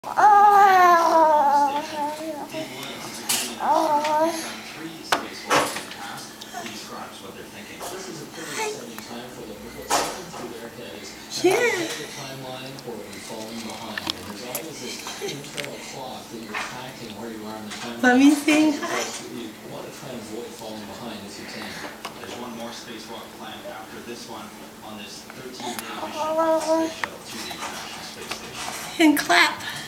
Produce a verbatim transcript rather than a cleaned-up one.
Oh. Yeah. Timeline for falling behind. And there's always this internal clock that you're tracking where you are in the timeline. Let me sing. You want to try and avoid falling behind if you can. There's one more spacewalk planned after this one on this thirteen day mission space shuttle to the International Space Station. And clap.